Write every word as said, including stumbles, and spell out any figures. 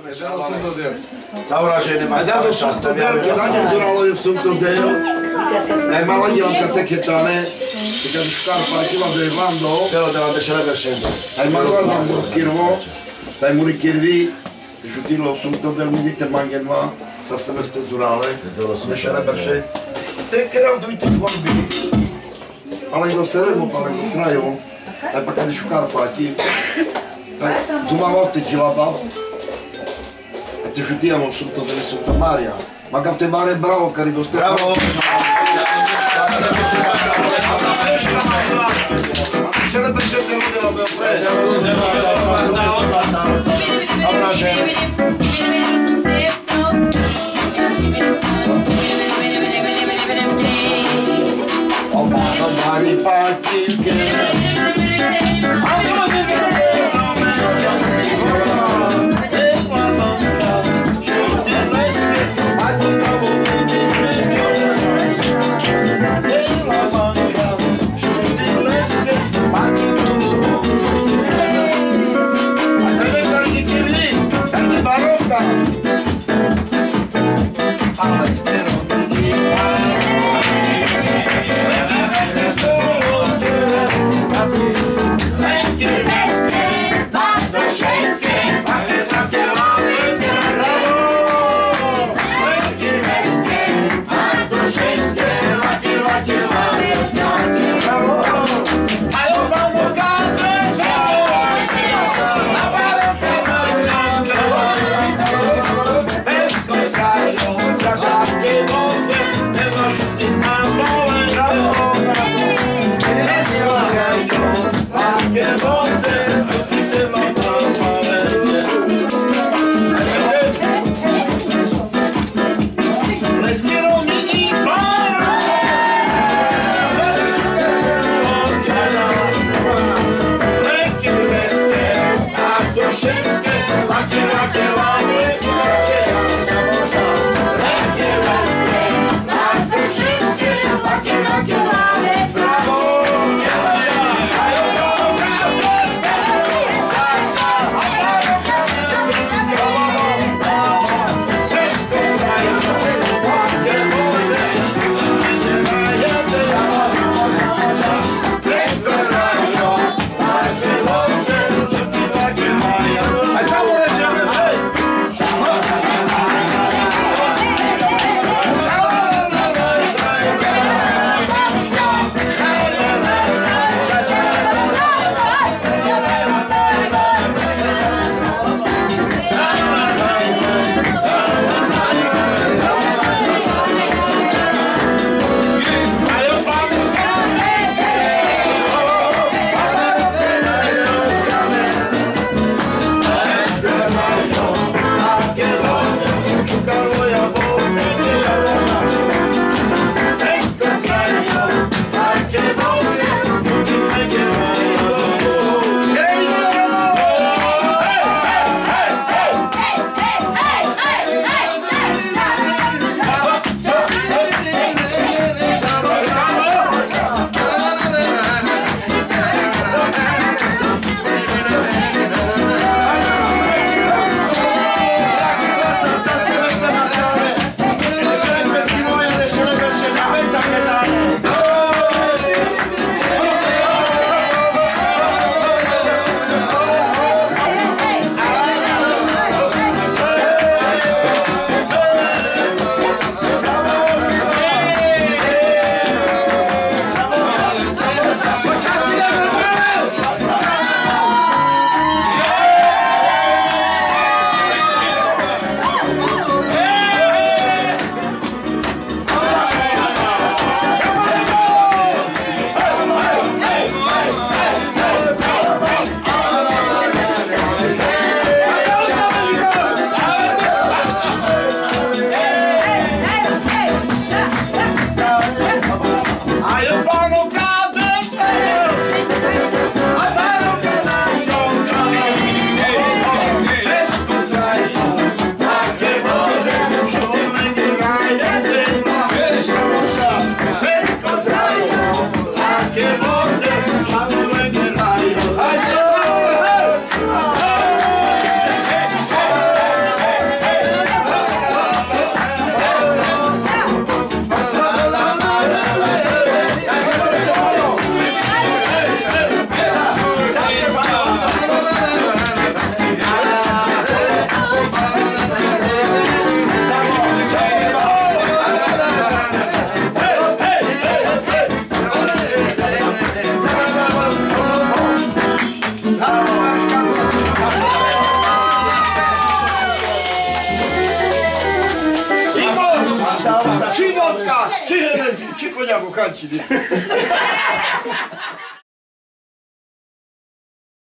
Zavražené ma Adesso sono sto del che non sono io sto del. Eh ma voglio anche che tane. Che devi scarpa che va arrivando. Però deve essere per scendere. Eh ma guarda un schirvo. Dai muri kirvi. Žutilo sto del milite mangenma. Sa stave stezurale. Deixare per scendere. Te che era due tipi di. Ale do seremo, ale do kraju. Dai pa kad scarpa aqui. Zuma volte ci va. Ti sciutiamo sotto delle Santa Maria, ma che te mare bravo carico ste. Bravo! Ce l'hai presente lui dell'abbiamo preso? Oh ma non mani pacchi che koně, bokanči.